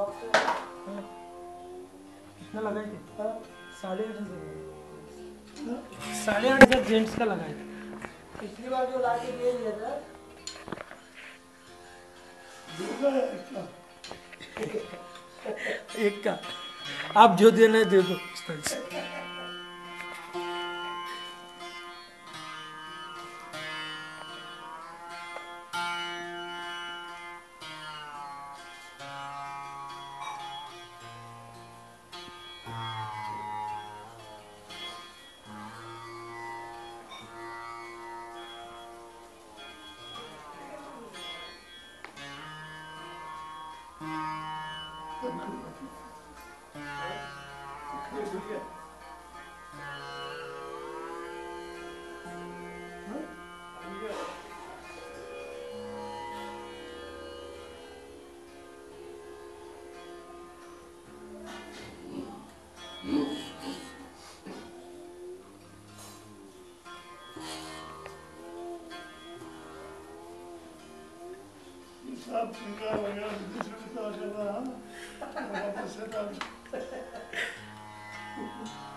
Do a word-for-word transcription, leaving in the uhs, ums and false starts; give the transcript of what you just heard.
कितना लगाए थे? साढ़े आठ हजार साढ़े आठ हजार जेंट्स का लगाए थे। पिछली बार जो ला के दे दिया था एक का आप जो देना है दे दो। सब सिंगार वगैरह दूसरे का चल रहा है।